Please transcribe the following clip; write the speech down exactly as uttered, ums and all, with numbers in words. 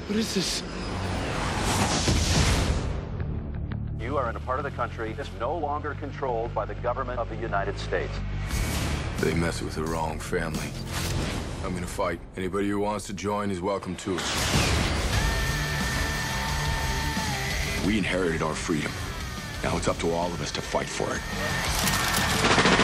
What is this? You are in a part of the country that's no longer controlled by the government of the United States. They mess with the wrong family. I'm gonna fight. Anybody who wants to join is welcome to it. We inherited our freedom. Now it's up to all of us to fight for it.